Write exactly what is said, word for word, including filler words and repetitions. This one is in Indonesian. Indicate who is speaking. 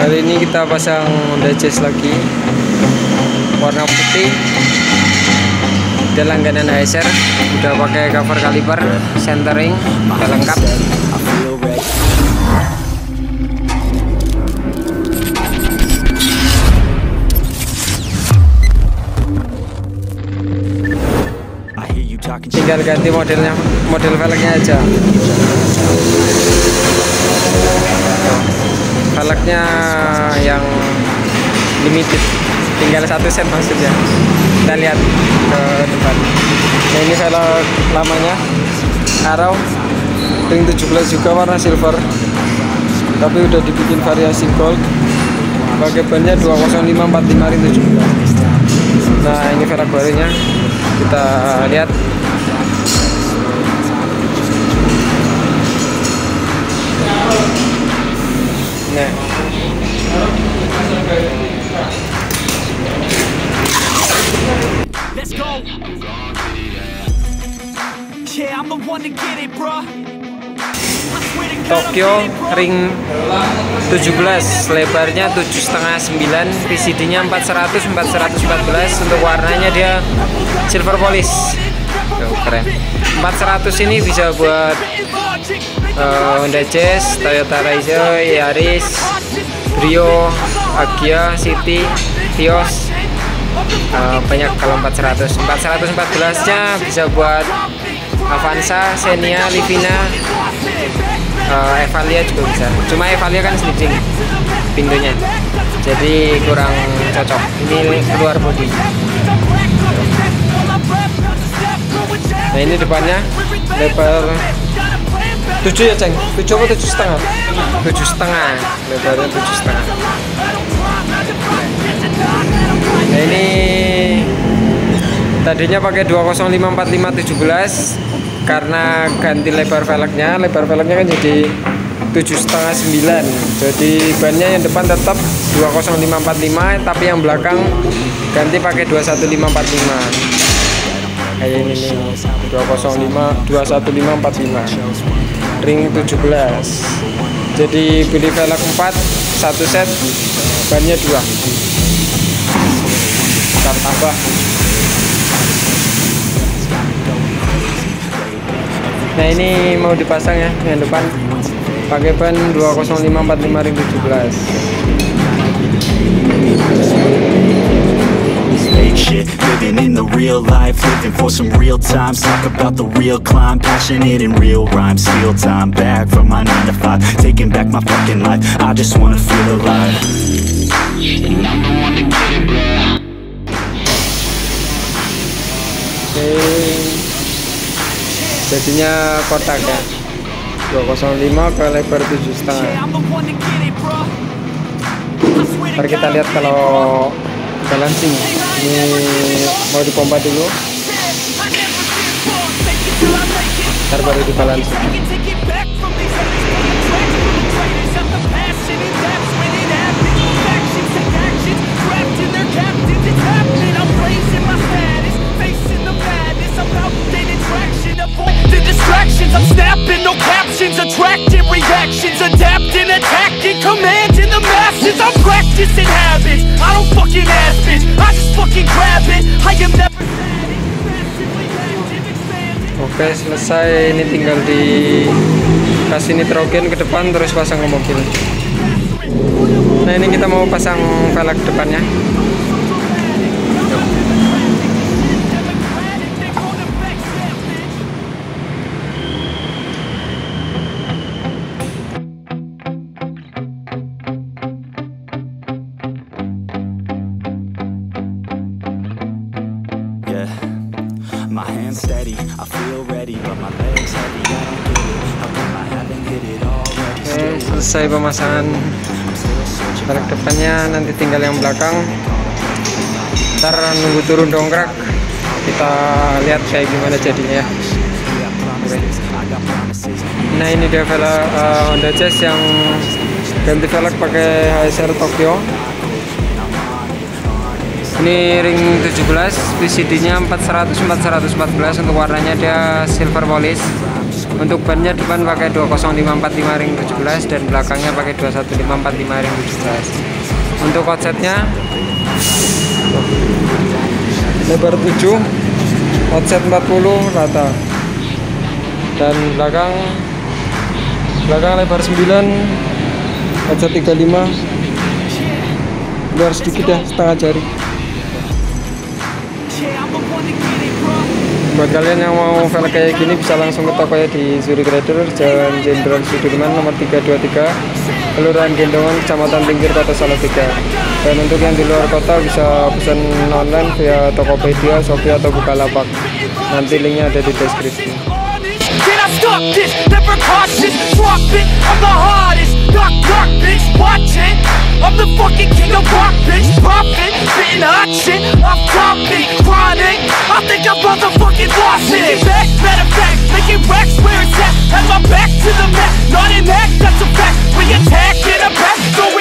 Speaker 1: Hari ini kita pasang Honda Jazz lagi, warna putih. Dia langganan H S R, udah pakai cover kaliper, centering, udah lengkap. Tinggal ganti modelnya, model velgnya aja. Velgnya yang limited, tinggal satu set maksudnya. Kita lihat ke depan. Nah, ini velg lamanya, Arrow ring tujuh belas juga, warna silver, tapi udah dibikin variasi gold. Pakai bannya dua nol lima empat lima ring tujuh belas. Nah, ini velg barunya, kita lihat. Nah, let's go. Yeah, I'm the one to get it, bro. Tokyo ring tujuh belas, lebarnya tujuh koma lima sembilan, P C D-nya empat seratus empat seratus empat belas. Untuk warnanya dia silver polish. Oh, keren. empat seratus ini bisa buat uh, Honda Jazz, Toyota Raizo, Yaris, Brio, Agya, City, Vios, uh, banyak. Kalau empat seratus empat seratus empat belas nya bisa buat Avanza, Xenia, Livina, uh, Evalia juga bisa. Cuma Evalia kan sliding pintunya, jadi kurang cocok. Ini keluar bodi. Nah, ini depannya lebar tujuh ya, Ceng? tujuh atau tujuh setengah? tujuh setengah, lebarnya tujuh setengah. Nah, ini tadinya pakai dua nol lima empat lima tujuh belas, karena ganti lebar velgnya, lebar velgnya kan jadi tujuh setengah sembilan. Jadi bannya yang depan tetap dua nol lima empat lima, tapi yang belakang ganti pakai dua satu lima empat lima. Kayak ini nih, dua nol lima dua satu lima empat lima ring tujuh belas. Jadi beli velg empat, satu set, bannya dua. Kita tambah. Nah, ini mau dipasang ya, yang depan pakai ban dua nol lima empat lima ring tujuh belas.
Speaker 2: Shit, living in the real life, living for some real times. Talk about the real climb, passionate in real rhymes. Steal time back from my nine to five, taking back my fucking life. I just wanna feel alive. And I'm the one to get it, bro.
Speaker 1: Oke, jadinya kotak ya, dua nol lima ke lebar tujuh setengah. Ntar kita lihat kalau balancing. Ini mau dipompa dulu, ntar baru dibalancing.
Speaker 3: I'm snapping, no captions, attracting reactions, adapting, attacking, commanding the masses. I'm practicing habits, I don't fucking ask bitch, I just fucking grab it. I am never.
Speaker 1: Oke, selesai. Ini tinggal dikasih nitrogen ke depan, terus pasang ke mobil. Nah, ini kita mau pasang velg depannya.
Speaker 2: My hands steady, I feel ready, but my legs heavy, I don't get it. How come I haven't hit it already?
Speaker 1: Oke, selesai pemasangan velg depannya, nanti tinggal yang belakang. Ntar nunggu turun dongkrak, kita lihat kayak gimana jadinya ya. Oke. Nah, ini dia velg uh, Honda Jazz yang ganti velg pakai H S R Tokyo. Ini ring tujuh belas, P C D-nya empat seratus empat seratus empat belas. Untuk warnanya dia silver polish. Untuk bannya depan pakai dua nol lima empat lima ring tujuh belas dan belakangnya pakai dua satu lima empat lima ring tujuh belas. Untuk outsetnya lebar tujuh, outset empat puluh rata, dan belakang belakang lebar sembilan, outset tiga puluh lima, luar sedikit ya, setengah jari. Buat kalian yang mau velg kayak gini bisa langsung ke toko ya di Zurich Rider, Jalan Jenderal Sudirman nomor tiga dua tiga, Kelurahan Gendongan, Kecamatan Pinggir, Kota Salatiga. Dan untuk yang di luar kota bisa pesan online via Tokopedia, Shopee atau Bukalapak. Nanti linknya ada di deskripsi.
Speaker 3: Can I stop this? Never cautious, drop it. I'm the hardest, knock knock bitch, watch it. I'm the fucking king of rock, bitch, poppin', spittin' hot shit. I'm topic, chronic. I think I'm motherfucking lost it. Back, matter of fact, making racks where it's at. Have my back to the mat, not an act, that's a fact. We attack in a back, so